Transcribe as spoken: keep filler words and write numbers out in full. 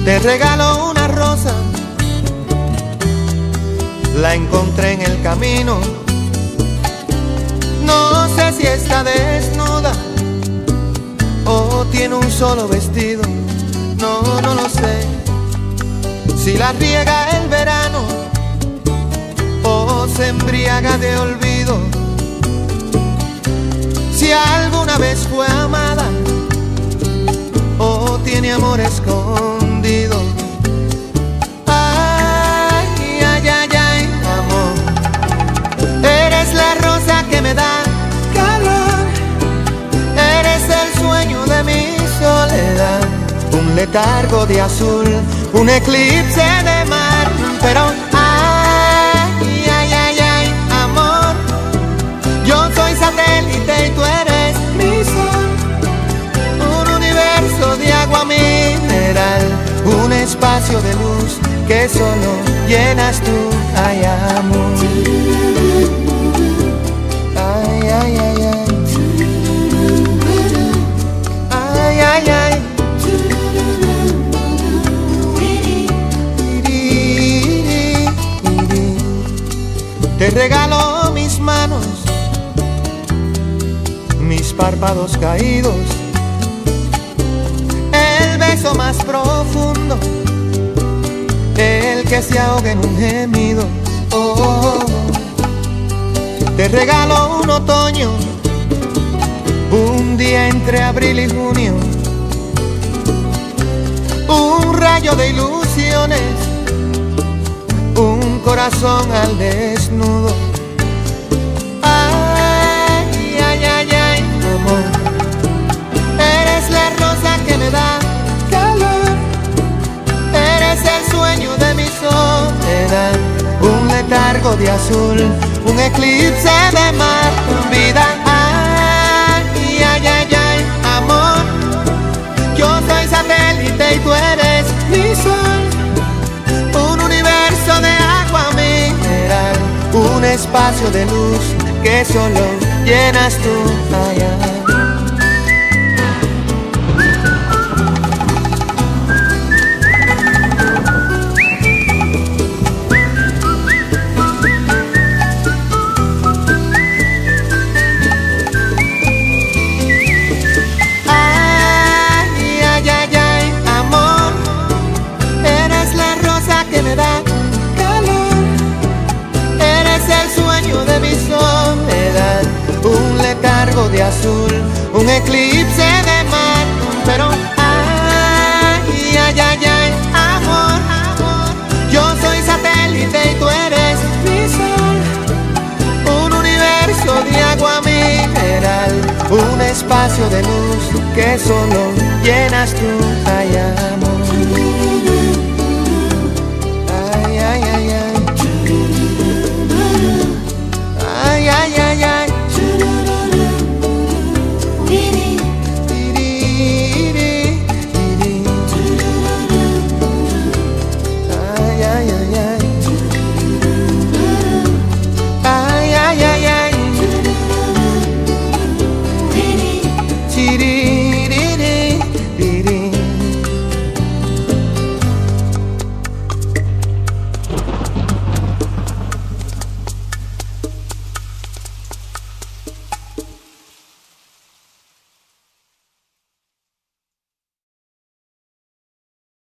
Te regalo una rosa, la encontré en el camino. No sé si está desnuda o tiene un solo vestido. No, no lo sé. Si la riega el verano o se embriaga de olvido. Si alguna vez fue amada o tiene amor escondido. Ay, ay, ay, ay, amor. Eres la rosa que me da calor. Eres el sueño de mi soledad. Un letargo de azul, un eclipse de mar. Pero ay, ay, ay, ay, amor. Yo soy satélite y tú eres mi sol. Un universo de agua mineral, un espacio de luz que solo llenas tú. Ay, amor. Ay, ay, ay, ay. Ay, ay, ay. Te regalo mis manos, mis párpados caídos, el beso más profundo, el que se ahoga en un gemido. Oh, oh, oh. Te regalo un otoño, un día entre abril y junio, un rayo de ilusiones, un corazón al desnudo. Ay, ay, ay, ay, amor. Eres la rosa que me da calor. Eres el sueño de mi soledad. Un letargo de azul, un eclipse de mar. Vida, ay, ay, ay, ay, amor. Yo soy satélite y tú eres mi sol. Un universo de agua mineral, un espacio de luz que solo llenas tú. Ay, ay. De azul, un eclipse de mar. Pero ay, ay, ay, ay, amor, amor. Yo soy satélite y tú eres mi sol. Un universo de agua mineral, un espacio de luz que solo llenas tú.